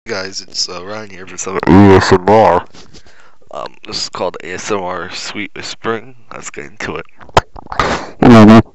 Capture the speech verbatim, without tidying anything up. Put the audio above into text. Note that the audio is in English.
Guys, it's uh, Ryan here for some A S M R. Um, this is called A S M R Sweet Whispering. Let's get into it.